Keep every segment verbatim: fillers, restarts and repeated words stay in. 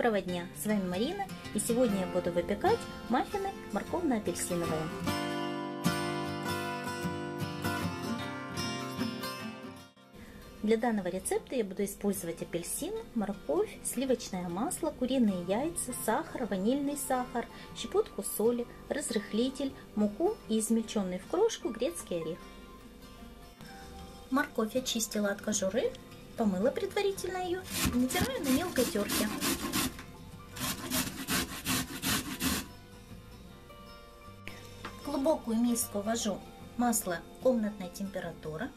Доброго дня! С вами Марина, и сегодня я буду выпекать маффины морковно-апельсиновые. Для данного рецепта я буду использовать апельсин, морковь, сливочное масло, куриные яйца, сахар, ванильный сахар, щепотку соли, разрыхлитель, муку и измельченный в крошку грецкий орех. Морковь очистила от кожуры, помыла предварительно ее и натираю на мелкой терке. В глубокую миску ввожу масло комнатной температуры.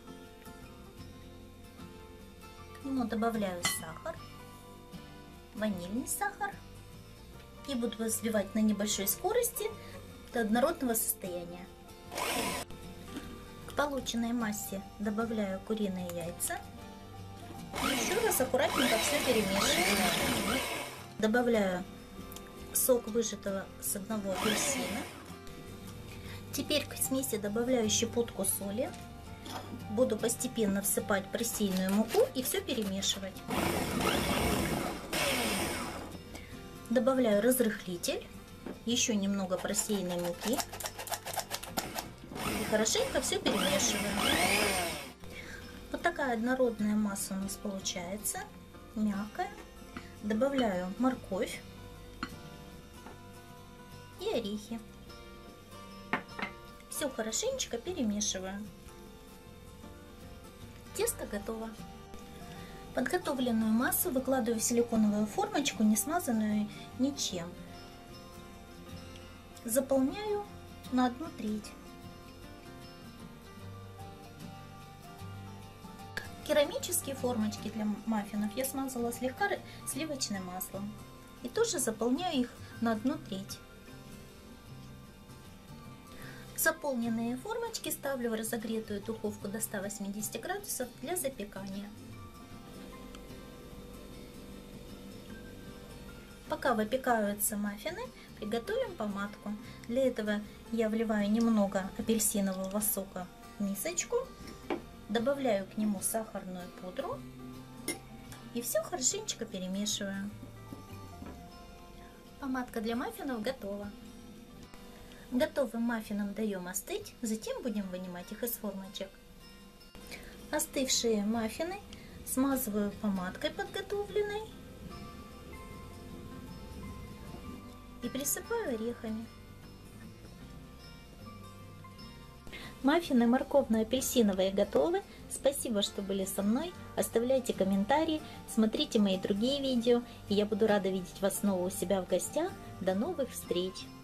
К нему добавляю сахар, ванильный сахар и буду взбивать на небольшой скорости до однородного состояния. К полученной массе добавляю куриные яйца. Еще раз аккуратненько все перемешиваю. Добавляю сок выжатого с одного апельсина. Теперь к смеси добавляю щепотку соли. Буду постепенно всыпать просеянную муку и все перемешивать. Добавляю разрыхлитель, еще немного просеянной муки и хорошенько все перемешиваю. Вот такая однородная масса у нас получается, мягкая. Добавляю морковь и орехи. Все хорошенечко перемешиваю. Тесто готово. Подготовленную массу выкладываю в силиконовую формочку, не смазанную ничем. Заполняю на одну треть. Керамические формочки для маффинов я смазала слегка сливочным маслом и тоже заполняю их на одну треть. Заполненные формочки ставлю в разогретую духовку до ста восьмидесяти градусов для запекания. Пока выпекаются маффины, приготовим помадку. Для этого я вливаю немного апельсинового сока в мисочку. Добавляю к нему сахарную пудру и все хорошенечко перемешиваю. Помадка для маффинов готова. Готовым маффинам даем остыть, затем будем вынимать их из формочек. Остывшие маффины смазываю помадкой подготовленной и присыпаю орехами. Маффины морковно-апельсиновые готовы. Спасибо, что были со мной. Оставляйте комментарии, смотрите мои другие видео, и я буду рада видеть вас снова у себя в гостях. До новых встреч!